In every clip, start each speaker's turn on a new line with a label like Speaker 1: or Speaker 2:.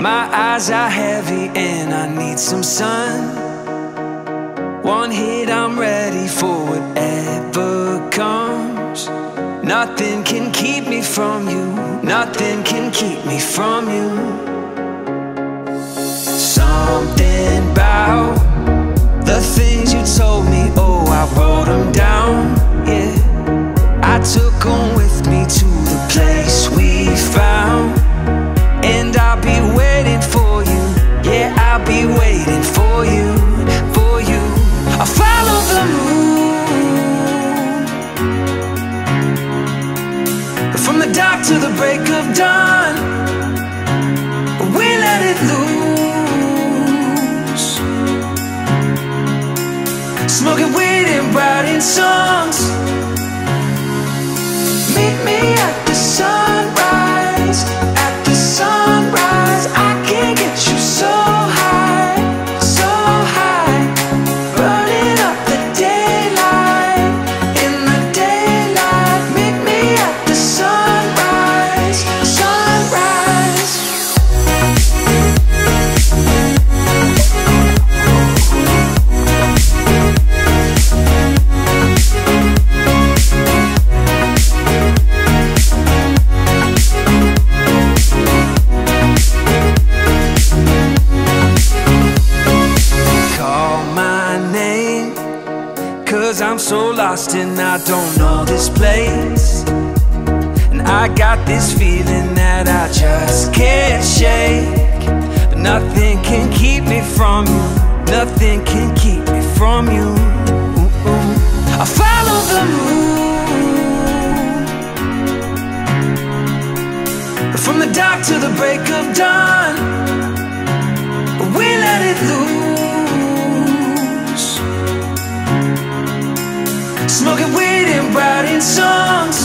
Speaker 1: My eyes are heavy and I need some sun. One hit, I'm ready for whatever comes. Nothing can keep me from you. Nothing can keep me from you. Something about the things you told me, oh, I wrote them down, yeah. I took them with me to the place we found. And I'll be waiting for you, yeah, I'll be waiting for you, for you. I'll follow the moon, from the dark to the break of dawn. We let it loose, smoking weed and writing songs. Meet me at the sunrise, at the sunrise. I can get you so high, so high. Burning up the daylight, in the daylight. Meet me at the sunrise, sunrise. I'm so lost and I don't know this place. And I got this feeling that I just can't shake. But nothing can keep me from you. Nothing can keep me from you. I follow the moon, from the dark to the break of dawn. We let it loose, smoking weed and writing songs.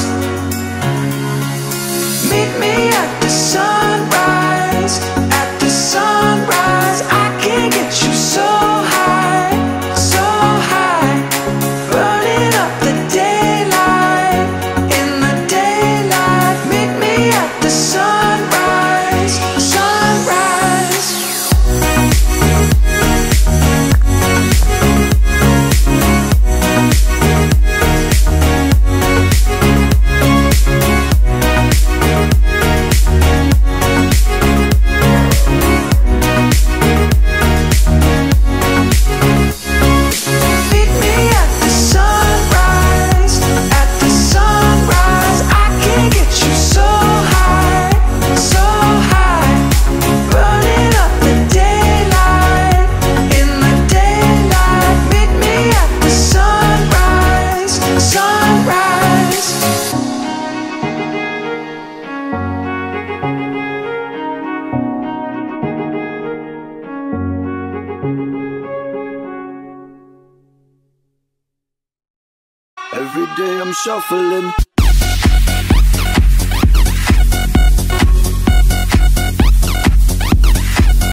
Speaker 1: Meet me at the sunrise, at the sunrise. I can get you so high, so high. Burning up the daylight, in the daylight. Meet me at the sunrise, sunrise.
Speaker 2: Every day I'm shuffling.